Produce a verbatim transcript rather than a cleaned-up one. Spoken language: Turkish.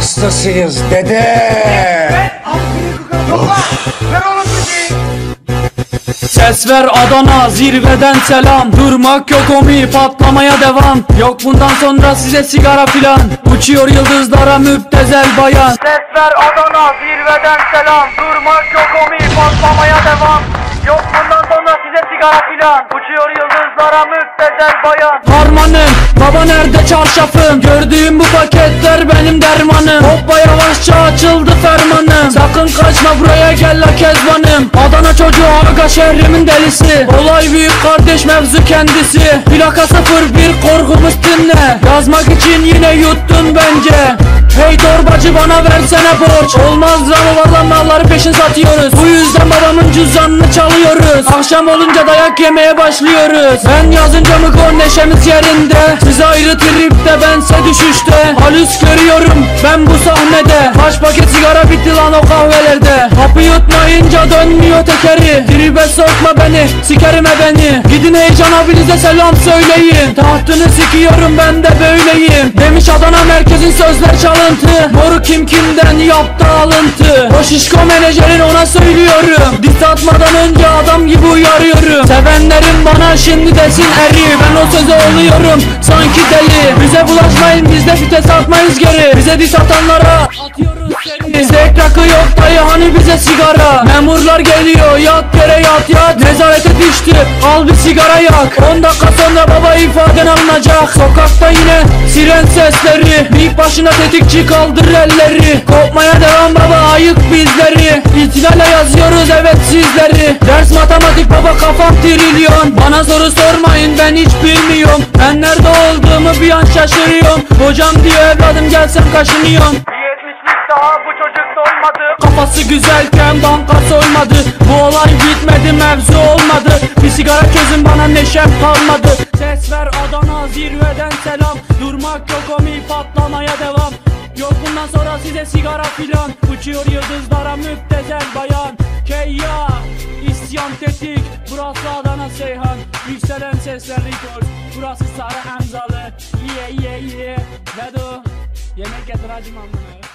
hastasıyız dede. Ses ver Adana, zirveden selam. Durmak yok omi, patlamaya devam. Yok bundan sonra size sigara filan. Uçuyor yıldızlara müptezel bayan. Ses ver Adana, zirveden selam. Durmak yok omi, patlamaya devam. Yok bundan sonra size sigara filan. Uçuyor yıldızlara müptezel bayan. Harmanım, baba nerede çarşafım? Gördüğüm bu paketler benim dermanım. Hoppa yavaşça açıldı fermanım. Sakın kaçma buraya gel la kezbanım. Adana çocuğu aga şehrimin delisi. Olay büyük kardeş mevzu kendisi. Plaka sıfır bir korkumuz dinle. Yazmak için yine yuttun bence. Hey torbacı bana versene borç. Olmaz ramı valla malları peşin satıyoruz. Bu yüzden babamın cüzdanını çalıyoruz. Akşam olunca dayak yemeye başlıyoruz. Ben yazınca mı gol neşemiz yerinde. Siz ayrı tripte bense düşüşte. Halüs görüyorum ben bu sahnede. Kaç paket sigara bitti lan o kahvelerde. Hapı yutmayınca dönmüyor tekeri. Tribe sokma beni sikerime beni. Gidin heyecan abinize selam söyleyin. Tahtını sikiyorum ben de böyleyim. Demiş Adana merkezin sözler çalıntı. Moru kim kimden yaptı alıntı. O şişko menajerin ona söylüyorum. Diss atmadan önce adam gibi uyarıyorum. Sevenlerim bana şimdi desin eri. Ben o söze oluyorum sanki deli. Bize bulaşmayın biz de vites atmayız geri. Bize diss atanlara atıyoruz seni. Zevk rakı yok dayı hani bize sigara. Memurlar geliyor yat yere yat yat. Nezarete düştü al bir sigara yak. On dakika sonra baba ifaden alınacak. Sokakta yine siren sesleri. Bir başına tetikçi kaldır elleri. Kopmaya devam baba ayık bizleri. İtilale yazıyoruz evet sizleri. Ders matematik baba kafam trilyon. Bana soru sormayın ben hiç bilmiyorum. Ben nerede olduğumu bir an şaşırıyorum. Hocam diyor evladım gelsem kaşınıyorum. Yetmişlik daha bu çocuk dolmadı. Kafası güzelken banka soymadı. Bu olay bitmedi mevzu olmadı. Bir sigara közün bana neşem kalmadı. Ses ver Adana zirveden selam. Durmak yok omi patlamaya devam. Yok bundan sonra size sigara filan. Uçuyor yıldızlara müptezel bayan. Keyya isyan tetik. Burası Adana Seyhan. Yükselen sesler record. Burası Sarı Emzalı. Yeah yeah yeah. Vedo yemek getir hacım amına.